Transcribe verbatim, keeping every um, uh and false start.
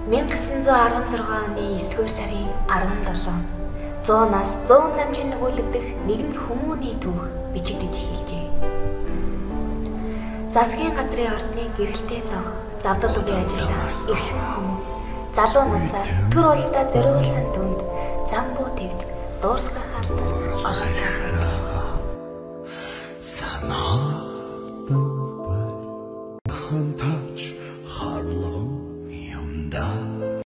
мянга девсан зуун арван зургаан оны есдүгээр сарын арван долоо зуунаас зуун намжин нөгөөлөгдөх нэгэн хүмүүний түүх бичигдэж эхэлжээ. Засгийн газрын ордны гэрэлтэй цог завдал үгийн ажилдаа эрхэм хүмүүс залуу насаар төр улсдаа зориулсан түнд зам буу твд дуурсгах алдар олон. Санаа